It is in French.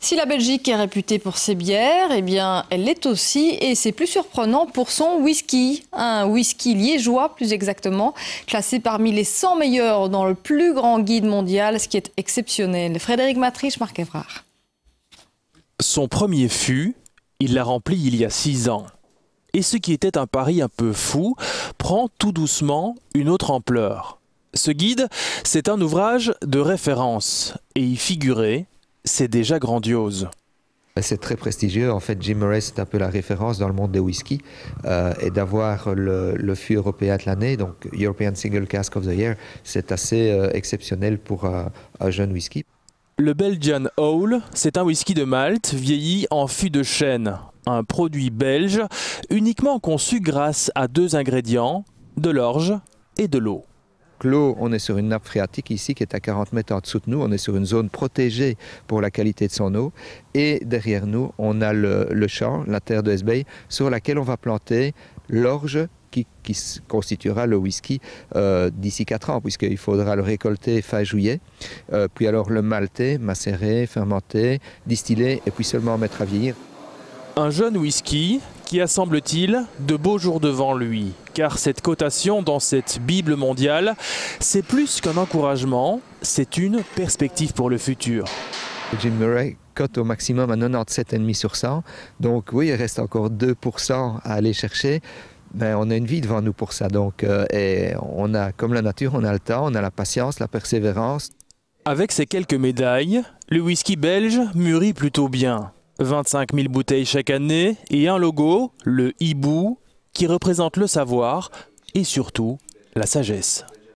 Si la Belgique est réputée pour ses bières, eh bien, elle l'est aussi, et c'est plus surprenant pour son whisky. Un whisky liégeois, plus exactement, classé parmi les 100 meilleurs dans le plus grand guide mondial, ce qui est exceptionnel. Frédéric Matriche, Marc Évrard. Son premier fût, il l'a rempli il y a 6 ans. Et ce qui était un pari un peu fou prend tout doucement une autre ampleur. Ce guide, c'est un ouvrage de référence, et y figurer, c'est déjà grandiose. C'est très prestigieux. En fait, Jim Murray, c'est un peu la référence dans le monde des whisky. Et d'avoir le fût européen de l'année, donc European Single Cask of the Year, c'est assez exceptionnel pour un jeune whisky. Le Belgian Owl, c'est un whisky de Malte vieilli en fût de chêne. Un produit belge uniquement conçu grâce à 2 ingrédients, de l'orge et de l'eau. L'eau, on est sur une nappe phréatique ici qui est à 40 mètres en dessous de nous. On est sur une zone protégée pour la qualité de son eau. Et derrière nous, on a le champ, la terre de Hesbaye, sur laquelle on va planter l'orge qui constituera le whisky d'ici 4 ans, puisqu'il faudra le récolter fin juillet. Puis alors le malter, macérer, fermenter, distiller et puis seulement mettre à vieillir. Un jeune whisky qui a, semble-t-il, de beaux jours devant lui. Car cette cotation dans cette Bible mondiale, c'est plus qu'un encouragement, c'est une perspective pour le futur. Jim Murray cote au maximum à 97,5 sur 100. Donc oui, il reste encore 2% à aller chercher. Mais on a une vie devant nous pour ça. Donc, et on a, comme la nature, on a le temps, on a la patience, la persévérance. Avec ces quelques médailles, le whisky belge mûrit plutôt bien. 25 000 bouteilles chaque année et un logo, le hibou, qui représente le savoir et surtout la sagesse.